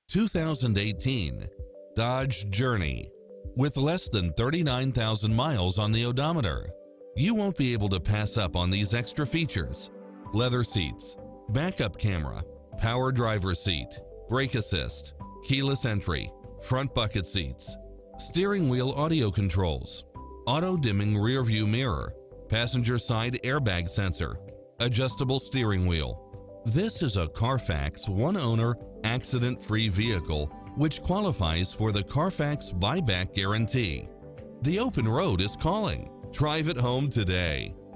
2018 Dodge Journey. With less than 39,000 miles on the odometer, you won't be able to pass up on these extra features: leather seats, backup camera, power driver's seat, brake assist, keyless entry, front bucket seats, steering wheel audio controls, auto-dimming rear view mirror, passenger side airbag sensor, adjustable steering wheel. This is a Carfax one-owner, accident-free vehicle which qualifies for the Carfax buyback guarantee. The open road is calling. Drive it home today.